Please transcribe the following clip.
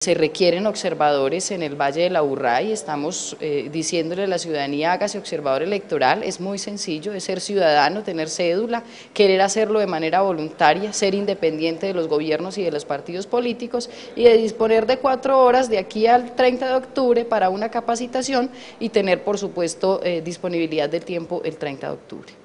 Se requieren observadores en el Valle del Aburrá y estamos diciéndole a la ciudadanía: hágase observador electoral. Es muy sencillo, es ser ciudadano, tener cédula, querer hacerlo de manera voluntaria, ser independiente de los gobiernos y de los partidos políticos, y de disponer de 4 horas de aquí al 30 de octubre para una capacitación y tener, por supuesto, disponibilidad del tiempo el 30 de octubre.